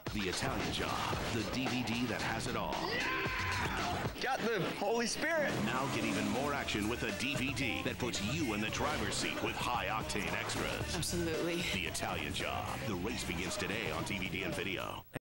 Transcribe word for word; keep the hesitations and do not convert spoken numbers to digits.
The Italian Job, the D V D that has it all. Yeah! Got the Holy Spirit. Now get even more action with a D V D that puts you in the driver's seat with high-octane extras. Absolutely. The Italian Job. The race begins today on D V D and video.